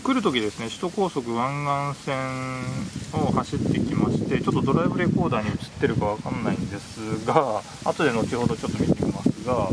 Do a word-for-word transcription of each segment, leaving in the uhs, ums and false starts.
来る時ですね、首都高速湾岸線を走ってきまして、ちょっとドライブレコーダーに映ってるかわかんないんですが、後で後ほどちょっと見てみますが、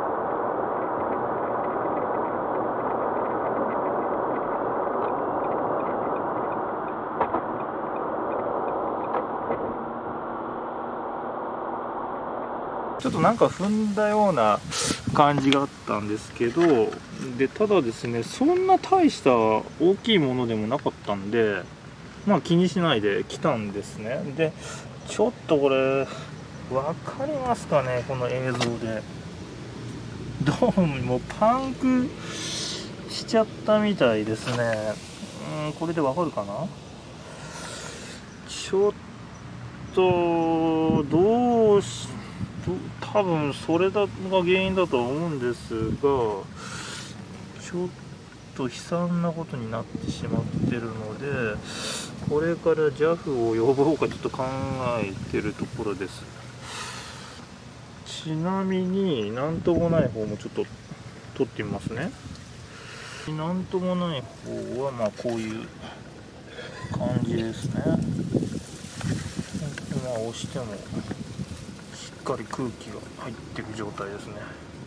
ちょっとなんか踏んだような感じがあったんですけど、でただですね、そんな大した大きいものでもなかったんで、まあ気にしないで来たんですね。でちょっとこれ分かりますかね、この映像で。どうもパンクしちゃったみたいですね。うん、これで分かるかな。ちょっとどうし多分それが原因だと思うんですが、ちょっと悲惨なことになってしまってるので、これから ジャフ を呼ぼうかちょっと考えてるところです。ちなみになんともない方もちょっと撮ってみますね。なんともない方はまあこういう感じですね。まあ押してもしっかり空気が入ってる状態ですね。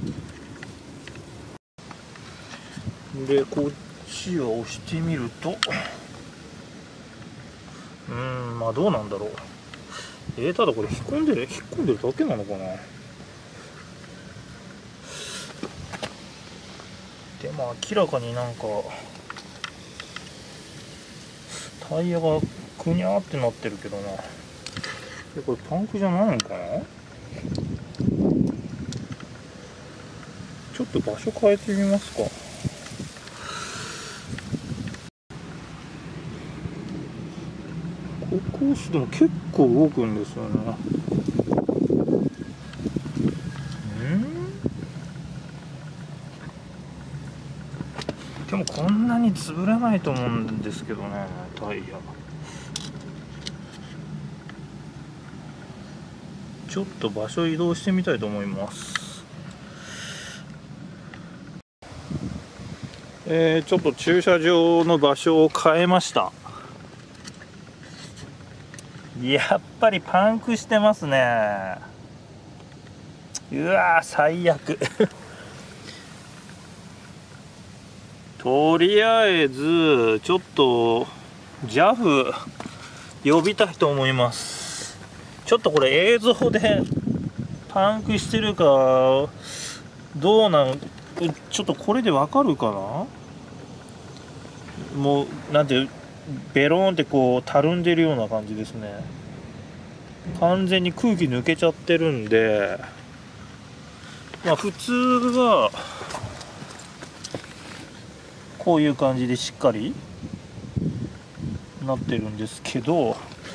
でこっちを押してみると、うーんまあどうなんだろう。えー、ただこれ引っ込んでる引っ込んでるだけなのかな。でも明らかになんかタイヤがくにゃーってなってるけどな。えこれパンクじゃないのかな。ちょっと場所変えてみますか。ここ押しても結構動くんですよね。でもこんなに潰れないと思うんですけどね、タイヤ。ちょっと場所移動してみたいと思います。えー、ちょっと駐車場の場所を変えました。やっぱりパンクしてますね。うわー最悪とりあえずちょっと ジャフ 呼びたいと思います。ちょっとこれ映像でパンクしてるかどうなんちょっとこれでわかるかな。もうなんてベローンってこうたるんでるような感じですね。完全に空気抜けちゃってるんで、まあ普通はこういう感じでしっかりなってるんですけど、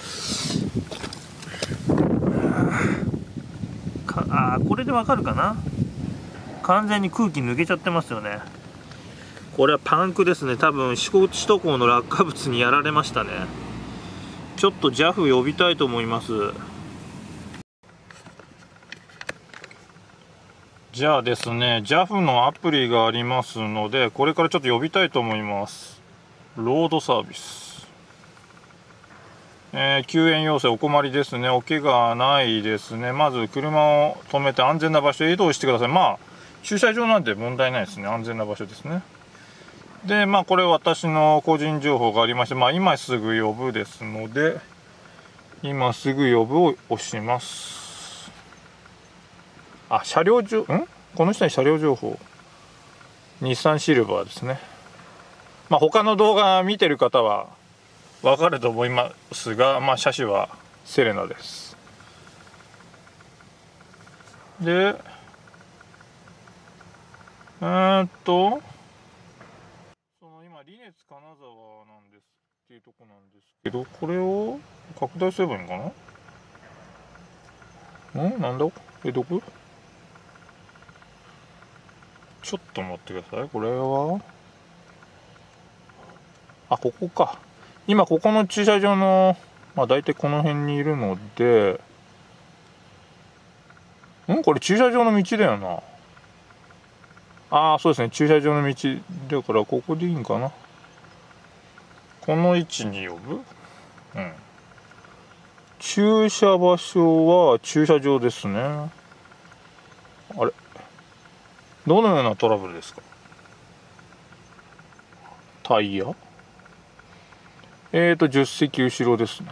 かあこれでわかるかな。完全に空気抜けちゃってますよね。これはパンクですね。多分首都高の落下物にやられましたね。ちょっと ジャフ 呼びたいと思います。じゃあですね、ジャフ のアプリがありますので、これからちょっと呼びたいと思います。ロードサービス。えー、救援要請お困りですね。お怪我ないですね。まず車を止めて安全な場所へ移動してください。まあ、駐車場なんで問題ないですね。安全な場所ですね。で、まあ、これ私の個人情報がありまして、まあ、今すぐ呼ぶですので、今すぐ呼ぶを押します。あ、車両情報、んこの下に車両情報。日産シルバーですね。まあ、他の動画見てる方はわかると思いますが、まあ、車種はセレナです。で、えーっと、その今、リネツ金沢なんですっていうとこなんですけど、これを拡大すればいいのかなんなんだえ、どこちょっと待ってください。これはあ、ここか。今ここの駐車場のまあ大体この辺にいるので、んこれ駐車場の道だよな。ああそうですね、駐車場の道だからここでいいんかな。 この位置に呼ぶ。うん。駐車場所は駐車場ですね。あれ、どのようなトラブルですか？タイヤ、えーと助手席後ろですね。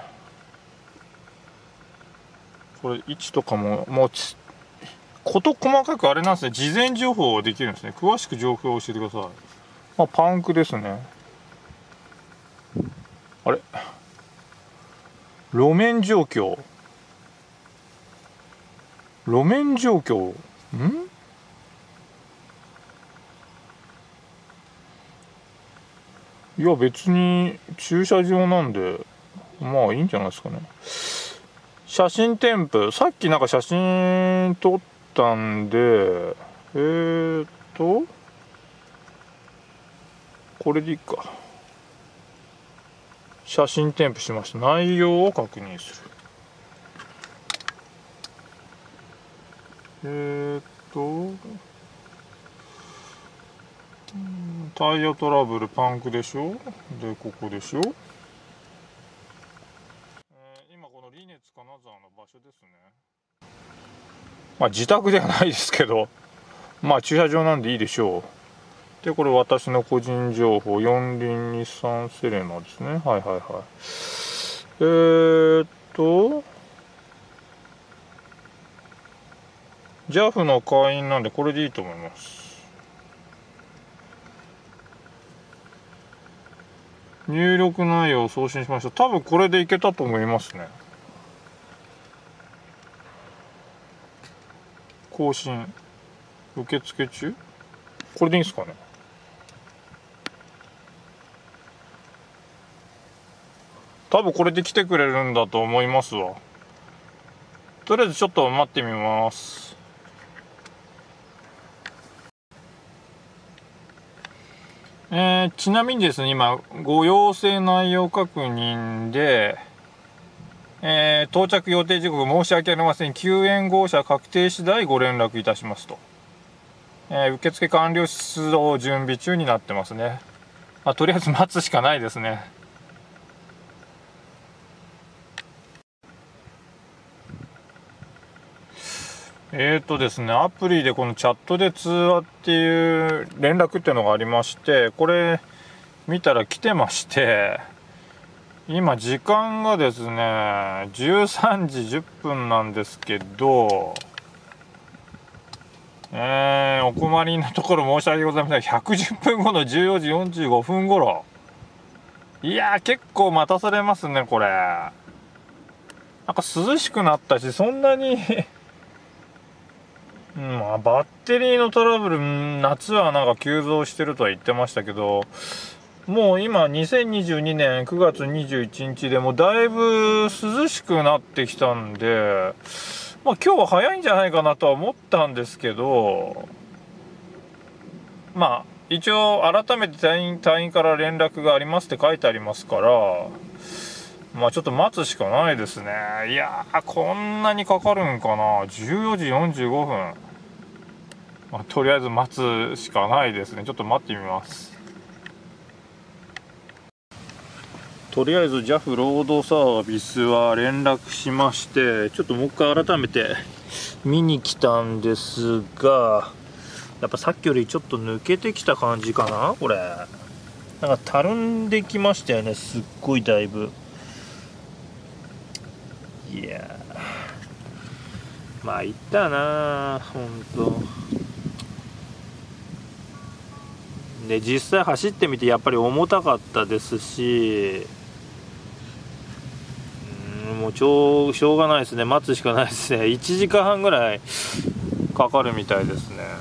これ位置とかももう事細かくあれなんですね。事前情報できるんですね。詳しく情報を教えてください。まあ、パンクですね。あれ、路面状況、路面状況んいや別に駐車場なんでまあいいんじゃないですかね。写真添付、さっきなんか写真撮ったんで、えーっとこれでいいか。写真添付しました。内容を確認する。えーっとタイヤトラブル、パンクでしょ。でここでしょ。今このリネツ金沢の場所ですね。まあ自宅ではないですけど、まあ駐車場なんでいいでしょう。でこれ私の個人情報、四輪日産セレナですね。はいはいはい。えー、っと ジャフ の会員なんでこれでいいと思います。入力内容を送信しました。多分これでいけたと思いますね。更新受付中、これでいいんですかね。多分これで来てくれるんだと思いますわ。とりあえずちょっと待ってみます。えー、ちなみにですね、今ご要請内容確認で、えー、到着予定時刻申し訳ありません。救援号車確定次第ご連絡いたしますと。えー、受付完了、出動準備中になってますね。まあ、とりあえず待つしかないですね。えーとですね、アプリでこのチャットで通話っていう連絡っていうのがありまして、これ見たら来てまして、今時間がですねじゅうさんじじゅっぷんなんですけど、えー、お困りのところ申し訳ございません。ひゃくじゅっぷんごのじゅうよじよんじゅうごふん頃、いやー結構待たされますねこれ。なんか涼しくなったし、そんなにまあ、バッテリーのトラブル、夏はなんか急増してるとは言ってましたけど、もう今にせんにじゅうにねんくがつにじゅういちにちでもうだいぶ涼しくなってきたんで、まあ今日は早いんじゃないかなとは思ったんですけど、まあ一応改めて隊員、隊員から連絡がありますって書いてありますから、まあちょっと待つしかないですね。いやーこんなにかかるんかな。じゅうよじよんじゅうごふん、まあ、とりあえず待つしかないですね。ちょっと待ってみます。とりあえず ジャフ ロードサービスは連絡しまして、ちょっともう一回改めて見に来たんですが、やっぱさっきよりちょっと抜けてきた感じかなこれ。なんかたるんできましたよね、すっごいだいぶ。いやーまあいったなほんとで、実際走ってみてやっぱり重たかったですし、うんもうちょしょうがないですね。待つしかないですね。いちじかんはんぐらいかかるみたいですね。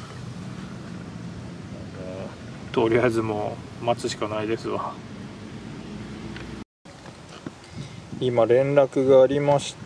とりあえずもう待つしかないですわ。今連絡がありまして、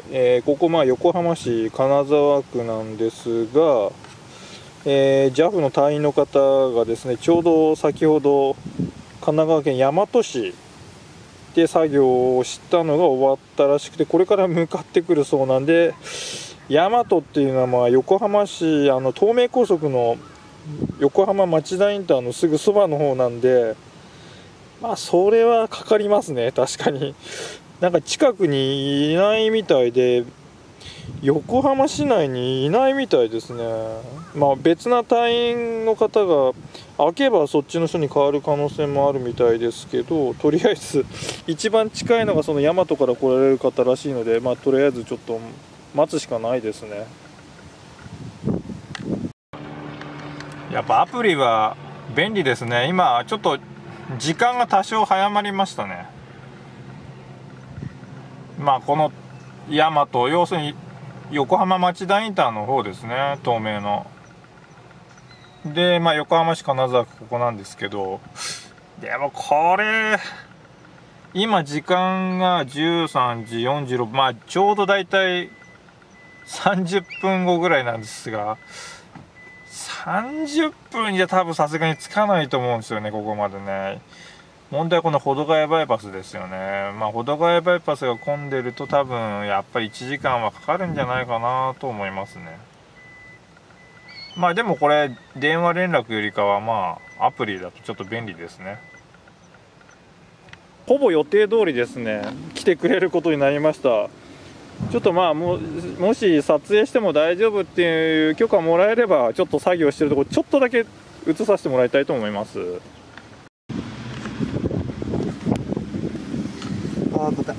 えー、ここまあ横浜市金沢区なんですが、えー、ジャフ の隊員の方がですね、ちょうど先ほど神奈川県大和市で作業をしたのが終わったらしくて、これから向かってくるそうなんで、大和っていうのはまあ横浜市、あの東名高速の横浜町田インターのすぐそばの方なんで、 まあそれはかかりますね、確かに。なんか近くにいないみたいで、横浜市内にいないみたいですね。まあ別な隊員の方が開けばそっちの人に変わる可能性もあるみたいですけど、とりあえず一番近いのがその大和から来られる方らしいので、まあとりあえずちょっと待つしかないですね。やっぱアプリは便利ですね。今ちょっと時間が多少早まりましたね。まあこの大和、要するに横浜町田インターの方ですね、東名の。で、まあ横浜市金沢区ここなんですけど、でもこれ今時間がじゅうさんじよんじゅうろく、まあちょうどだいたいさんじゅっぷんごぐらいなんですが、さんじゅっぷんじゃ多分さすがにつかないと思うんですよね、ここまでね。問題はこの保土ヶ谷バイパスですよね。まあ保土ヶ谷バイパスが混んでると多分やっぱりいちじかんはかかるんじゃないかなと思いますね。まあでもこれ電話連絡よりかはまあアプリだとちょっと便利ですね。ほぼ予定通りですね、来てくれることになりました。ちょっとまあももし撮影しても大丈夫っていう許可もらえれば、ちょっと作業してるところちょっとだけ映させてもらいたいと思います。 ああ、硬い。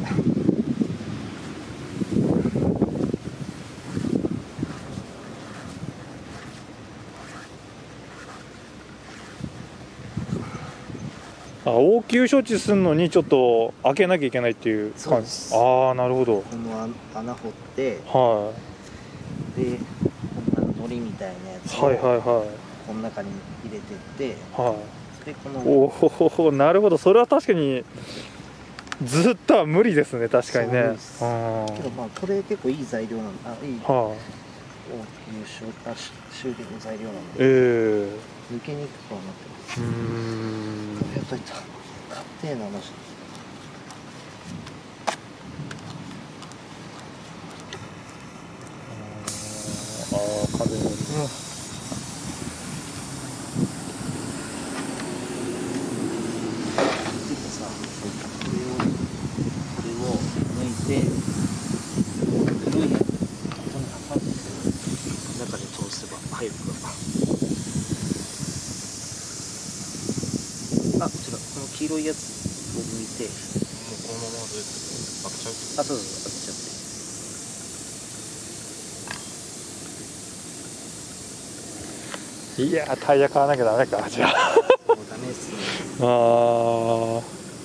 あ、応急処置するのにちょっと開けなきゃいけないっていうそうです。 ああ、なるほど。 この穴掘って、 はで、こんなのりみたいなやつをいはいはいはいこの中に入れてって、 はい。 でこのおお、なるほど。それは確かにずっとは無理ですね、確かにね。 そうです。けどまあこれ結構いい材料なんだ。あ、いい。 はあ、 応急修あ修理の材料なんで、 ええ抜けにくくはなってます。 ー、うーん。 やっぱりた硬いなマジで。 ああ、風に。うん。 さ、これをこれを抜いて黒いやつここに挟んで中で通せば入るから。あ、違う、この黄色いやつを抜いて、 このままどうやって開けちゃう？ あ、そうそう、開けちゃって。 いやー、タイヤ買わなきゃダメか、じゃあ。 もうダメですね。 ああ。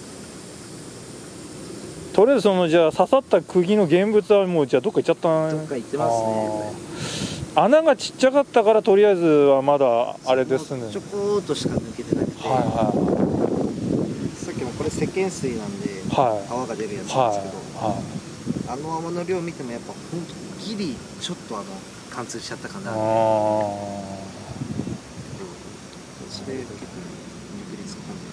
とりあえずそのじゃあ刺さった釘の現物はもうじゃあどっか行っちゃったね。 どっか行ってますね。 穴がちっちゃかったからとりあえずはまだあれですね。 ちょこーっとしか抜けてなくて、 はいはい、 さっきもこれ石鹸水なんで、 はい、 泡が出るやつなんですけど、 はいはい、 あの泡の量見てもやっぱほんとギリちょっとあの貫通しちゃったかな。 あそれ結構握りつかんで。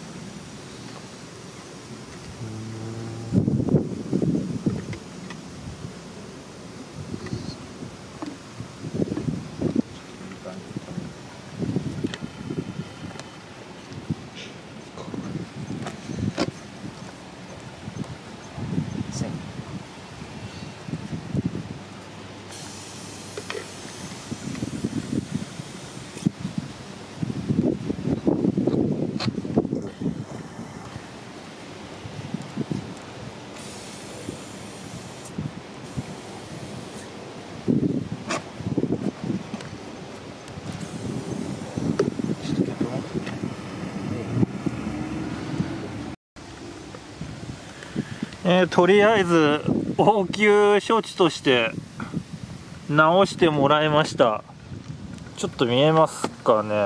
えー、とりあえず応急処置として直してもらいました。ちょっと見えますかね。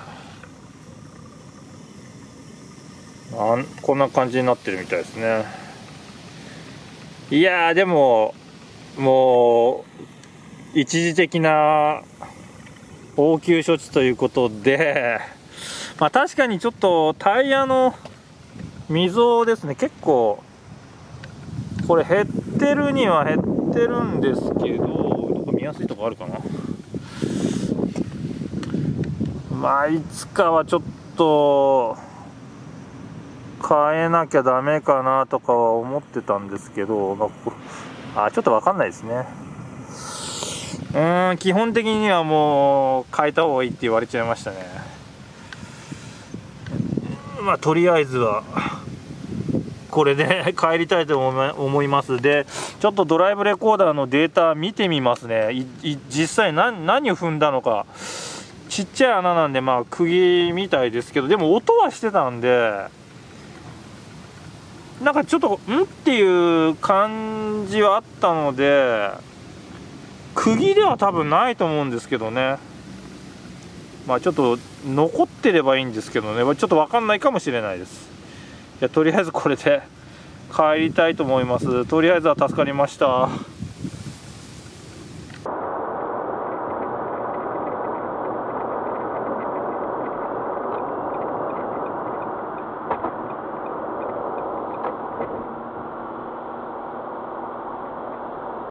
あんこんな感じになってるみたいですね。いやーでももう一時的な応急処置ということで、まあ確かにちょっとタイヤの溝ですね、結構これ減ってるには減ってるんですけど、どこ見やすいとこあるかな。まあいつかはちょっと変えなきゃダメかなとかは思ってたんですけど、まあ、あちょっと分かんないですね。うーん基本的にはもう変えた方がいいって言われちゃいましたね。まあとりあえずはこれで帰りたいと思います。でちょっとドライブレコーダーのデータ見てみますね。いい実際 何, 何を踏んだのか。ちっちゃい穴なんでまあ釘みたいですけど、でも音はしてたんで、なんかちょっとんっていう感じはあったので、釘では多分ないと思うんですけどね。まあちょっと残ってればいいんですけどね、ちょっと分かんないかもしれないです。いやとりあえずこれで帰りたいと思います。とりあえずは助かりました。